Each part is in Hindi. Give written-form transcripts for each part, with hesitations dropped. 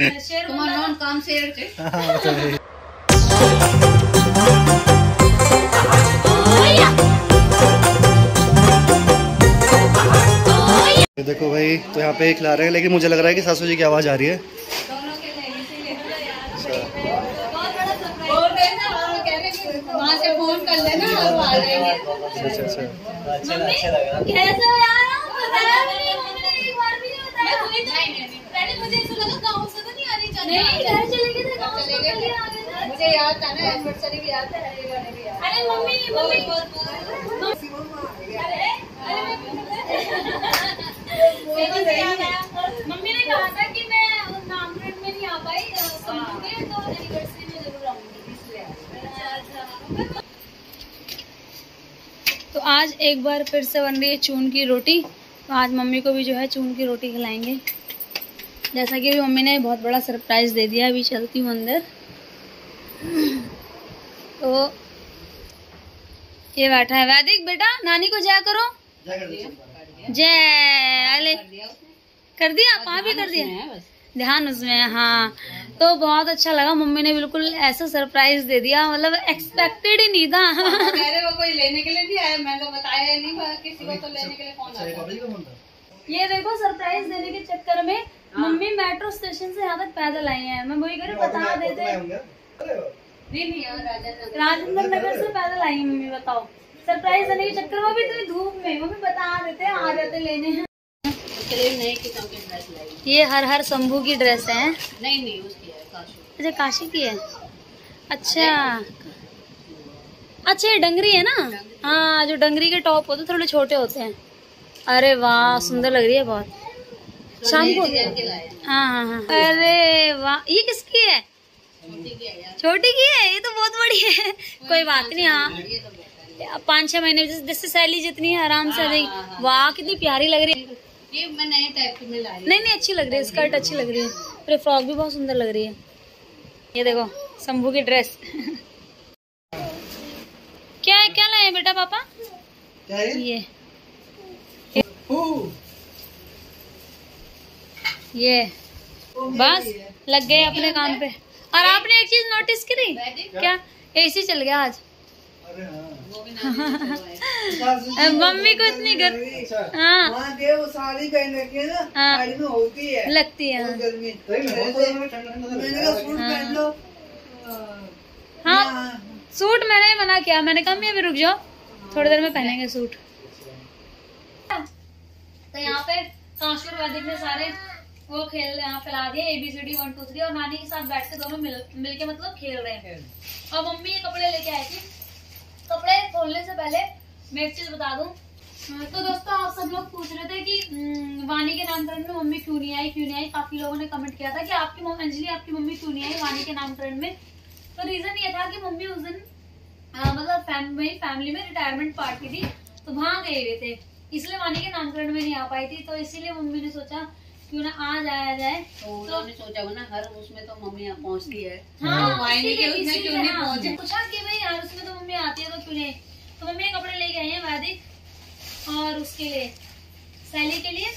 शेर तुम्हारा नाम काम शेर के। देखो भाई, तो यहाँ पे खिला रहे हैं, लेकिन मुझे लग रहा है कि सासू जी की आवाज़ आ रही है। वहाँ से फोन कर लेना और आ जाएंगे। अच्छा अच्छा। कैसे हो यार? बताया भी नहीं, मम्मी ने एक बार भी नहीं बताया। पहले मुझे ऐसा लगा गाँव से तो नहीं आ रही। नहीं, घर चले गए थे, गाँव चले गए थे। मुझे याद था ना, एनिवर्सरी भी याद है, ये गाने भी याद। अरे मम्मी मम्मी मम्मी ने कहा था कि मैं नामकरण में नहीं आ पाई, तो एनिवर्सरी में जरूर आऊंगी, इसलिए। तो आज एक बार फिर से बन रही है चून की रोटी। तो आज मम्मी को भी जो है चून की रोटी खिलाएंगे। जैसा कि अभी मम्मी ने बहुत बड़ा सरप्राइज दे दिया। अभी चलती हूँ अंदर। तो ये बैठा है वैदिक, बेटा नानी को जय करो। जय अले कर दिया, पाँव भी कर दिया, ध्यान उसमें। हाँ, तो बहुत अच्छा लगा। मम्मी ने बिल्कुल ऐसा सरप्राइज दे दिया, मतलब एक्सपेक्टेड ही नहीं था। कह रहे वो कोई लेने के लिए नहीं आया, मैंने तो बताया नहीं किसी को, तो लेने के लिए कौन आया। ये देखो, सरप्राइज देने के चक्कर में मम्मी मेट्रो स्टेशन से यहाँ तक पैदल आई है। मैं वही करे बता देते, राजेंद्र नगर से पैदल आई मम्मी। बताओ, सरप्राइज देने के चक्कर में भी इतनी धूप में मम्मी बता देते आ जाते लेने हैं। नई किस्म की ड्रेस लाई। ये हर हर शंभू की ड्रेस है। नहीं उसकी है, काशी। अच्छा, काशी की है। अच्छा अच्छा, ये डंगरी है ना? हाँ, जो डंगरी के टॉप होते थोड़े छोटे होते हैं। अरे वाह, सुंदर लग रही है बहुत। शाम को हाँ हाँ हाँ। अरे वाह, ये किसकी है? छोटी की है। ये तो बहुत बड़ी है। कोई बात नहीं। हाँ, 5-6 महीने जैसे सैली जितनी है आराम से देगी। वाह, कितनी प्यारी लग रही है। ये मैं नए टाइप की में लाई। नहीं अच्छी लग रही है, स्कर्ट अच्छी लग रही है, और फ्रॉक भी बहुत सुंदर लग रही है। ये देखो शंभू की ड्रेस। क्या है, क्या लाए बेटा पापा? क्या है? ये बस लग गए अपने काम पे। और आपने एक चीज नोटिस करी क्या? एसी चल गया आज। मम्मी को इतनी हाँ साड़ी पहन के ना, साड़ी में होती है, लगती है हाँ। सूट मैंने मना किया, मैंने कहा मैं अभी रुक जाओ, थोड़ी देर में पहनेंगे सूट। तो यहाँ पे कांशुर वैदिक ने सारे वो खेल यहाँ फैला दिए, ABCD 1 2 3, और नानी के साथ बैठ के दोनों मिलके मतलब खेल रहे हैं। और मम्मी ये कपड़े लेके आई थी। कपड़े खोलने से पहले मैं एक चीज बता दूं। तो दोस्तों, आप सब लोग पूछ रहे थे कि वानी के नामकरण में मम्मी क्यों नहीं आई। काफी लोगों ने कमेंट किया था कि आपकी अंजलि आपकी मम्मी क्यों नहीं आई वानी के नामकरण में। तो रीजन ये था कि मम्मी उस दिन मतलब फैमिली में रिटायरमेंट पार्टी थी, तो वहाँ गए हुए थे, इसलिए वानी के नामकरण में नहीं आ पाई थी। तो इसीलिए मम्मी ने सोचा क्यों ना आज आया जाए। तो उन्होंने सोचा ना, हर उसमें तो मम्मी यहाँ पहुँचती है। हाँ, वानी के उसमें क्यों नहीं पहुँचे। पूछा कि भाई यार उसमें तो मम्मी आती है, तो क्यों नहीं। तो मम्मी कपड़े लेके आई हैं वैदिक और उसके लिए सैली के लिए।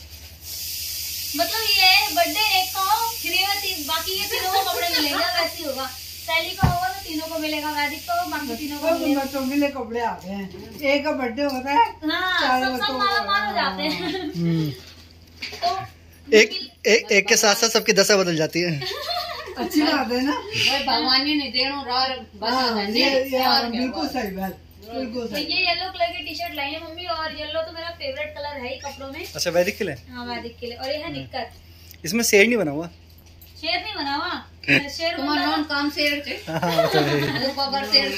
मतलब ये बर्थडे एक का हो, फिर बाकी ये तीनों को कपड़े मिलेंगे, वैसे होगा। सैली का होगा तो तीनों को मिलेगा, वैदिक को बाकी तीनों को मिलेगा। बच्चों के लिए कपड़े आते हैं, एक का बर्थडे होता है। हाँ, सब माला हो जाते हैं। तो एक के साथ साथ सबकी दशा बदल जाती है। अच्छी बात है ना, भगवान ने देनो बिल्कुल सही बात। तो ये येलो कलर की टी-शर्ट लाई है मम्मी, और येलो तो मेरा फेवरेट कलर है ही कपड़ों में। अच्छा, वैदिक के लिए? हाँ, वैदिक के लिए। और ये है निक्कर। इसमें शेर नहीं बना हुआ? शेर नहीं बना हुआ, शेर तुम्हारा काम शेर के। बब्बर शेर।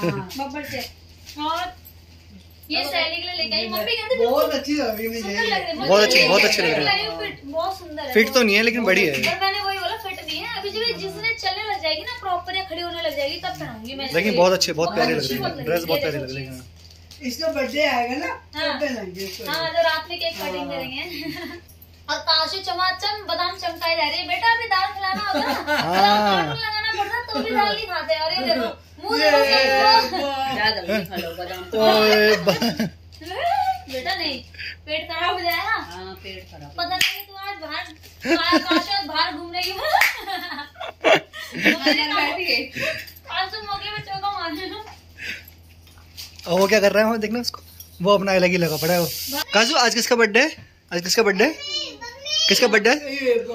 और ये सैली के लिए लेके आई मम्मी। कहती बहुत अच्छी लग रही है मुझे, बहुत अच्छी लग रही है। बहुत सुंदर है। फिट तो नहीं है लेकिन बड़ी है। पर मैंने वही बोला, फिट नहीं है अभी। जब जिसने चलने लग जाएगी ना, प्रॉपर या खड़ी होने लग जाएगी, तब पहनूंगी मैं। लेकिन बहुत अच्छी, बहुत प्यारी लग रही है ड्रेस, बहुत प्यारी लग रही है। इसका बर्थडे आएगा ना, हाँ जो रात में केक कटिंग करेंगे। और काशी चमाचम बादाम चमकाई जा रही है। बेटा अभी दाल खिलाना होता है, लगाना पड़ता तो भी दाल नहीं खाते। और ये देखो मुँह बेटा नहीं, पेट खराब हो जाएगा। हाँ पेट खराब। पता नहीं तू आज बाहर घूमने की आज तो मौके पे चौका मारने। और वो क्या कर रहा है, देखना उसको, वो अपना अलग ही लगा पड़ा है वो। काजू आज किसका बर्थडे है? आज किसका बर्थडे? किसका बर्थडे है?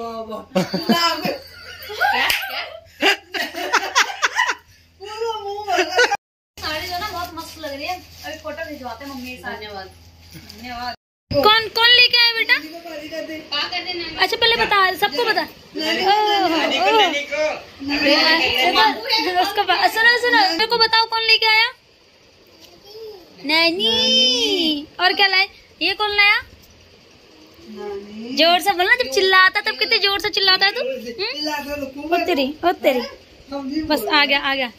साड़ी जो ना बहुत मस्त लग रही है। अभी फोटो खिंचवाते हैं मम्मी के साथ। धन्यवाद। कौन लेके आया बेटा? अच्छा पहले बता, सबको बता। सुनो मेरे को बताओ कौन लेके आया? नैनी। और क्या लाए? ये कौन लाया? जोर से बोलना, जब चिल्लाता तब कितने जोर से चिल्लाता है तू। ओ तेरी बस आ गया।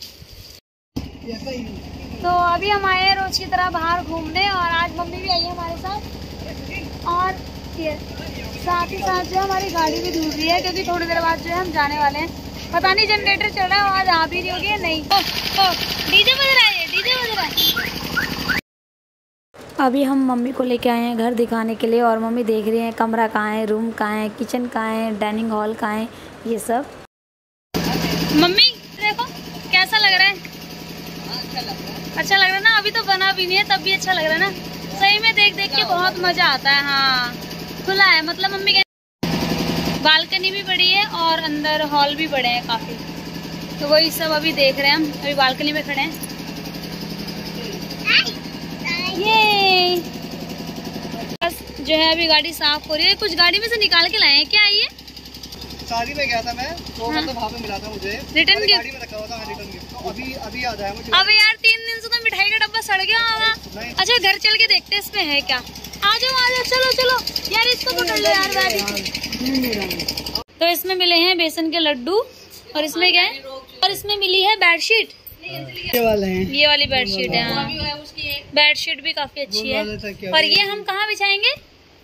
तो अभी हम आए हैं रोज की तरह बाहर घूमने, और आज मम्मी भी आई है हमारे साथ, और साथ ही साथ जो हमारी गाड़ी भी धुल रही है, क्योंकि थोड़ी देर बाद जो है हम जाने वाले हैं। पता नहीं जनरेटर चल रहा है, आवाज आ भी रही होगी या नहीं। डीजे बज रहा है, डीजे बज रहा है। अभी हम मम्मी को लेके आए हैं घर दिखाने के लिए, और मम्मी देख रही हैं कमरा कहाँ है, रूम कहाँ है, किचन कहाँ है, डाइनिंग हॉल कहाँ है, ये सब। मम्मी देखो कैसा लग रहा है? अच्छा लग रहा है ना? अभी तो बना भी नहीं है, तब भी अच्छा लग रहा है ना? सही में देख के बहुत मजा आता है। हाँ खुला है, मतलब मम्मी के बालकनी भी बड़ी है और अंदर हॉल भी बड़े हैं काफी, तो वही सब अभी देख रहे हैं हम। अभी बालकनी में खड़े हैं। ये बस जो है अभी गाड़ी साफ हो रही है। कुछ गाड़ी में से निकाल के लाए हैं क्या? ये शादी में गया था मैं, तो हाँ। मतलब वहाँ पे मिला था मुझे, रिटर्न गिफ्ट। गाड़ी में रखा हुआ था। रिटर्न गिफ्ट तो अभी याद आया मुझे। अब यार 3 दिन से तो मिठाई का डब्बा सड़ गया होगा। अच्छा घर चल के देखते हैं इसमें है क्या। आ जाओ चलो यार, इसको पकड़ लो यार। तो इसमें मिले हैं बेसन के लड्डू, और इसमें क्या है, और इसमें मिली है बेडशीट। ये वाली बेडशीट है। बेडशीट भी काफी अच्छी है। और ये हम कहाँ बिछाएंगे?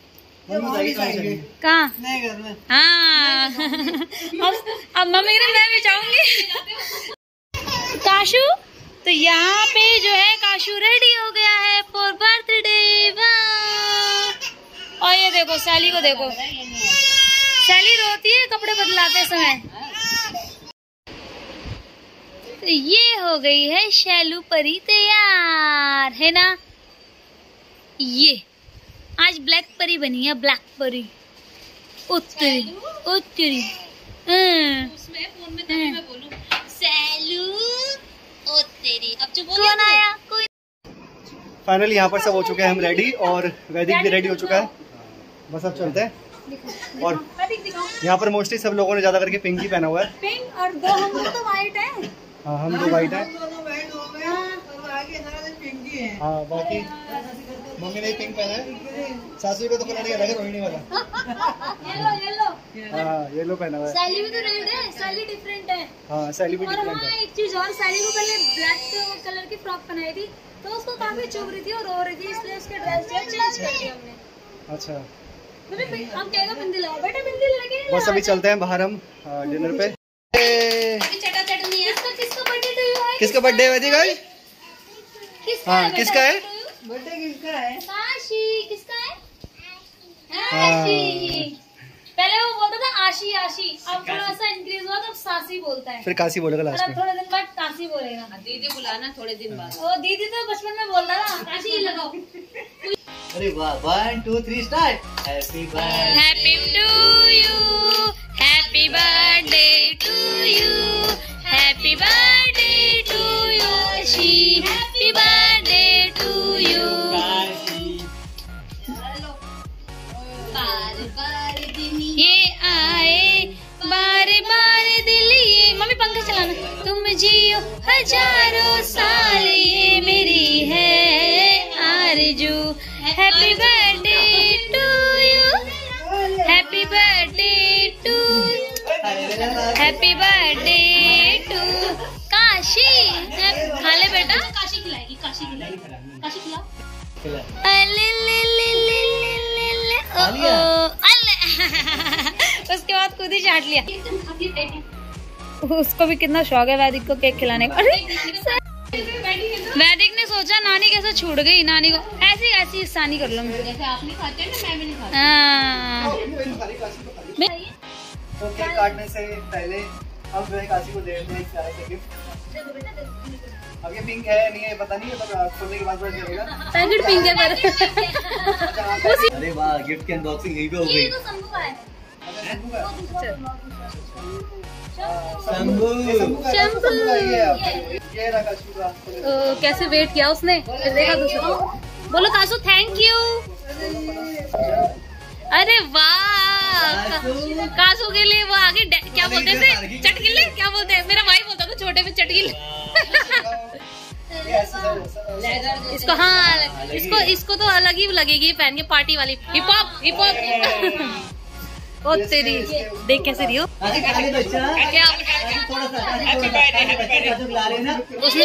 कहाँ? हाँ अब मम्मी ने मैं बिछाऊंगी। काशू तो यहाँ पे जो है काशू रेडी हो गया है फॉर बर्थडे। और ये देखो सैली को देखो, सैली रोती है कपड़े बदलाते समय। तो ये हो गई है शैलू परी तैयार, है ना? ये आज ब्लैक परी बनी है, ब्लैक परी। उत्तरी उसमें फोन में तभी मैं बोलूं सैलू ओ तेरी। अब जो बोल कौन आया? कोई फाइनली यहाँ पर सब हो चुके हैं हम रेडी, और वैदिक भी रेडी हो चुका है। बस अब चलते हैं। और यहाँ पर मोस्टली सब लोगों ने ज्यादा करके पिंक ही पहना हुआ है। पिंक, और दो हम लोग तो व्हाइट है। हाँ हम दो वाइट है। हाँ बाकी मम्मी ने पिंक पहना है। सासू को तो कलर अलग है, रोहिणी वाला। येलो हाँ येलो पहना हुआ है। सैली भी तो रेड है, सैली डिफरेंट है। हाँ सैली भी और डिफरेंट हाँ है। एक चीज और, सैली को पहले ब्लैक कलर की फ्रॉक पहनाई थी, तो उसको काफी चुभ रही थी और रो रही थी, इसलिए उसके ड्रेस जो है चेंज कर दी हमने। अच्छा हम कहेगा बिंदी लगाओ बेटा, बिंदी लगे। बस अभी चलते हैं बाहर हम डिनर पे। चटनी है। किसका बर्थडे टू यू है? किसका बर्थडे है वैदिक आज? हाँ किसका है? बर्थडे किसका है? काशी। किसका है? हाँ। आशी। पहले वो बोलता था आशी, अब थोड़ा सा इंक्रीज हुआ तो सासी बोलता है। फिर काशी बोलेगा और लास्ट अब में। थोड़े दिन बाद काशी बोलेगा। दीदी बुलाना थोड़े दिन बाद। वो दीदी तो बचपन में बोल रहा था काशी ही लगाओ। अरे वाह 1 2 3 start. Happy birthday happy to you, happy birthday to you, happy birthday to you Ashi, happy birthday to you. ये आए बारे बारे दिल, ये मम्मी पंखा चलाना। तुम जियो हजारों साल, ये मेरी है आरज़ू। Happy birthday to you, happy birthday to, happy birthday to Kashi. खा ले बेटा, काशी खिलाएगी, काशी खिलाएगी, काशी खिलाओ। अले ले ले ले ले ले ले ओ ओ अले। उसके बाद खुद ही चाट लिया। उसको भी कितना शौक है वैदिक को केक खिलाने का। अरे वैदिक ने सोचा सोचा नानी कैसे छूट गई, नानी को ऐसी ऐसी आसानी कर लो। जैसे आप नहीं खाते ना, मैं भी नहीं खाती। हाँ तो केक काटने से पहले हम जो है काशी को दे देते हैं प्यारे से गिफ्ट। अब ये पिंक है नहीं है पता नहीं है, पर खोलने के बाद पता चलेगा। पैकेट पिंक है पर। अरे वाह, गिफ्ट की अनबॉक्सिंग यही पे हो गई। ये तो शंभू का है। शंभू ये रहा काशू का। कैसे वेट किया उसने, फिर देखा दूसरा। बोलो काशू थैंक यू। अरे वाह, काशू के लिए वो आगे क्या बोलते थे, चटगिल्ले क्या बोलते हैं, मेरा भाई बोलता था छोटे में चटगिल्ले। इसको हाँ, इसको तो अलग ही लगेगी पहन के पार्टी वाली। Hip hop hip hop. ओ तेरी, देख कैसे रही हो क्या उसने।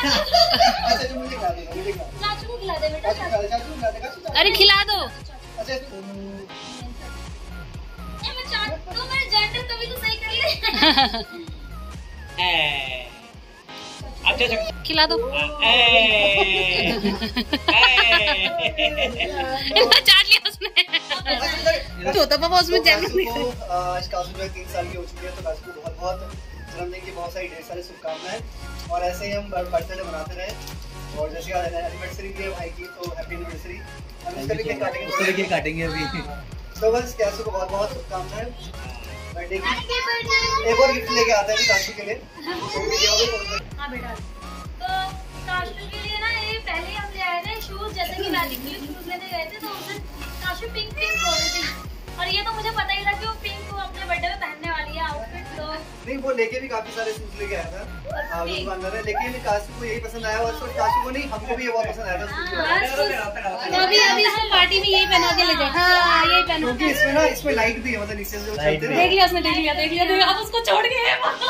अरे खिला दो। खिला दो। चाट लिया उसने। छोटा पापा उसमें जैम आज काशू जो है 3 साल की हो चुकी है, तो काशू को बहुत बहुत जन्मदिन की बहुत सारी ढेर सारी शुभकामनाएं। और ऐसे ही हम बर्थडे मनाते रहे। और जैसे एनिवर्सरी भी है भाई की, तो हैप्पी एनिवर्सरी। हम इसका भी केक काटेंगे, उसका भी केक काटेंगे अभी। तो बस काशू को बहुत बहुत शुभकामनाएं बर्थडे की। एक और गिफ्ट लेके आते हैं काशू के लिए। हाँ बेटा, तो काशू के लिए ना ये पहले हम ले आए थे शूज, जैसे कि वैदिक के लिए शूज लेने गए थे, तो उसमें काशू पिंक पिंक बोल रही थी। और ये तो मुझे पता ही था कि वो पिंक को अपने बर्थडे में पहनने वाली है आउटफिट। तो नहीं, वो लेके भी काफी सारे शूज लेके आया था अंदर है, लेकिन काशू को यही पसंद आया। और सिर्फ काशू को नहीं, हमको भी ये बहुत पसंद आया था। तो अभी इसको पार्टी में यही पहना के ले जाए। हाँ यही पहना, क्योंकि इसमें ना इसमें लाइट भी है, मतलब नीचे से जो चलते हैं। देख लिया उसने, देख लिया अब उसको छोड़ के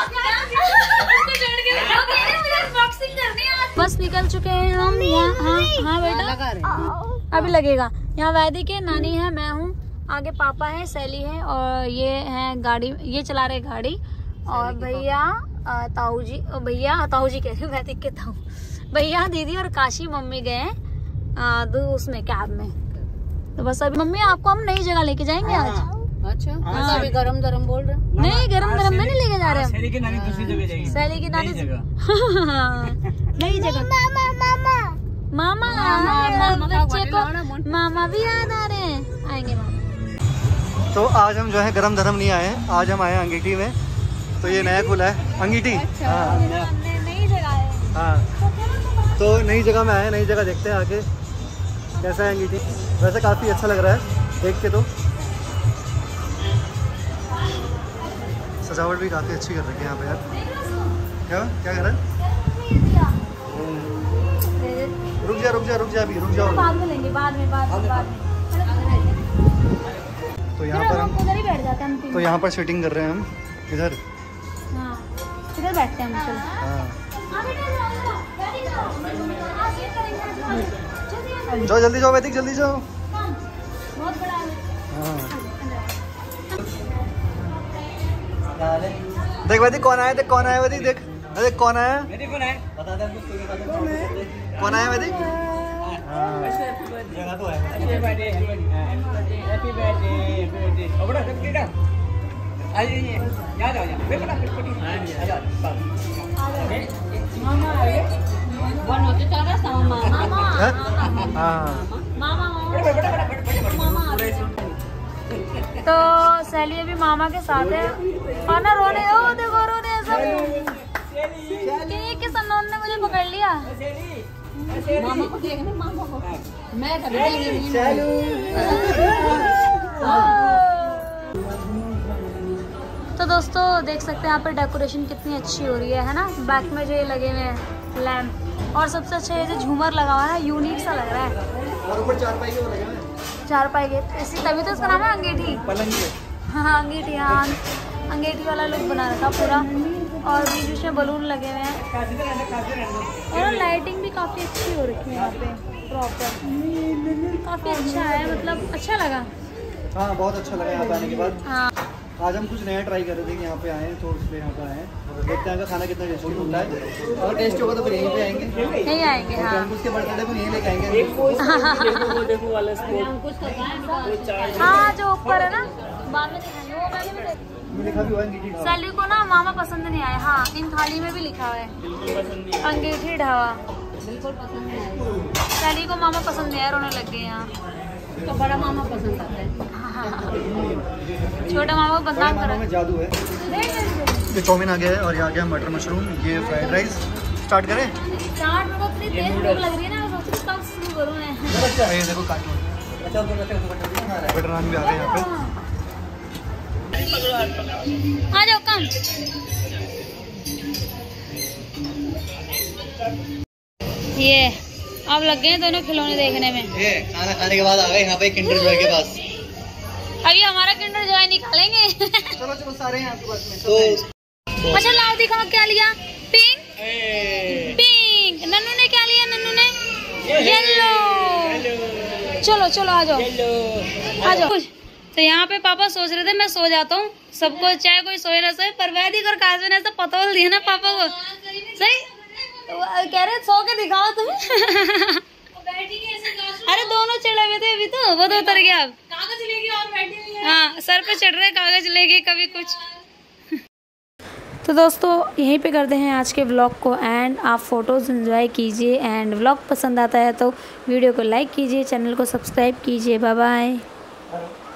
अनबॉक्सिंग करनी है। बस निकल चुके हैं हम यहाँ। हाँ बेटा अभी लगेगा। यहाँ वैदिक है, नानी है, मैं हूँ, आगे पापा है, सैली है, और ये है गाड़ी, ये चला रहे गाड़ी। और भैया ताऊ जी कह रही हूँ, वैदिक के ताऊ भैया, दीदी और काशी मम्मी गए उसमें कैब में। तो बस अभी मम्मी आपको हम नई जगह लेके जाएंगे आज। अच्छा अभी गरम गरम बोल रहे? नहीं गरम गरम में नहीं लेके जा रहे हम। सैली की नानी दूसरी जगह जाएगी। सैली की नानी नई जगह। मामा बच्चे को मामा भी याद आ रहे हैं, आएंगे मामा। तो आज हम जो है गरम धर्म नहीं आए हैं, आज हम आए हैं अंगीठी में। तो ये नया खुला है अंगीठी। हाँ नई जगह है। हाँ, तो नई जगह में आए हैं, नई जगह देखते हैं आके कैसा है अंगीठी। वैसे काफ़ी अच्छा लग रहा है देख के। तो सजावट भी काफ़ी अच्छी कर रखी है यहाँ पे यार। क्या कर रहा है? रुक जा अभी, रुक जाओ। बाद में लेंगे, बाद में। तो यहाँ पर हम उधर ही बैठ जाते हैं। तो यहाँ पर शूटिंग कर रहे हैं हम इधर। हाँ इधर बैठते हैं हम। चलो हाँ जाओ, जल्दी जाओ वैदिक, जल्दी जाओ। बहुत बड़ा है। हाँ देख वैदिक कौन आया, देख वैदिक, देख कौन आया, बता दे कौन आया वैदिक। जगह तो है। तो सैली भी मामा के साथ है, और ना रोने, ओ देखो रोने सब के सन्नों ने मुझे पकड़ लिया। मामा को देखना, मामा को मैं तो दोस्तों देख सकते हैं यहाँ पर डेकोरेशन कितनी अच्छी हो रही है ना। बैक में जो ये लगे हुए हैं लैम्प, और सबसे अच्छा ये जो झूमर लगा हुआ है, यूनिक सा लग रहा है। और ऊपर चारपाई के वो लगे हुए हैं, चारपाई के, इसी तभी तो इसका नाम है अंगीठी। पलंग के। हाँ अंगीठी, हाँ अंगीठी वाला लुक बना रखा पूरा। और बीच में बलून लगे हुए हैं, और लाइटिंग भी काफ़ी अच्छी हो रखी है यहाँ पे प्रॉपर। काफ़ी अच्छा है, मतलब अच्छा लगा। हाँ बहुत अच्छा लगा यहाँ पे आने के बाद। हाँ आज हम कुछ नया ट्राई कर रहे थे कि यहाँ पे आए हैं तो इसलिए यहाँ पे आए हैं। देखते हैं का खाना कितना टेस्टी होता है, और टेस्टी होगा तो फिर यहीं पे आएंगे। नहीं आएंगे हाँ। अंकुश के बर्थडे को यहीं लेके आएंगे। हाँ जो ऊपर है ना, बाद में दिखाएंगे वो मैंने लिखा भी हुआ है अंगीठी ढाबा। सैलू को ना मामा पसंद नहीं आया। हाँ इन थाली में भी लिखा है अंगीठी ढाबा। बिल्कुल पसंद नहीं आया। सैली को मामा पसंद नहीं आया, रोने लग गए यहाँ। तो बड़ा मामा पसंद आता है। छोटा मामा को बदनाम मामा करा। में जादू है। ये चाउमीन आ गया है और ये आ गया मटर मशरूम, ये फ्राइड राइस। स्टार्ट करें? चाट में इतनी तेज भूख लग रही है ना, मैं सोच रही हूँ कब शुरू करूँ मैं। ये देखो कार्टून। बटर नान भी आ गए यहाँ पे। आ जाओ कम। ये अब लग गए दोनों खिलौने देखने में। ये खाना खाने के बाद आ गए यहाँ पे किंडर जॉय के पास। अभी हमारा किंडर जॉय निकालेंगे। चलो चलो सारे हैं आपके पास में। तो अच्छा लाओ दिखाओ क्या लिया। Pink pink. नन्नू ने क्या लिया? नन्नू ने येलो। चलो चलो आ जाओ आ जाओ। तो यहाँ पे पापा सोच रहे थे मैं सो जाता हूँ, सबको चाहे कोई सोए ना सोए, पर वैदिक और काजू ने ऐसा पतोल दिया ना पापा को। सही कह रहे सो के दिखाओ तुम। अरे दोनों चढ़े हुए थे अभी तो, वो तो उतर गया अब। कागज लेके और बैठे हुए हैं। हाँ सर पे चढ़ रहे कागज लेके कभी कुछ। तो दोस्तों यहीं पे करते हैं आज के व्लॉग को एंड। आप फ़ोटोज़ एंजॉय कीजिए एंड व्लॉग पसंद आता है तो वीडियो को लाइक कीजिए, चैनल को सब्सक्राइब कीजिए। Bye bye.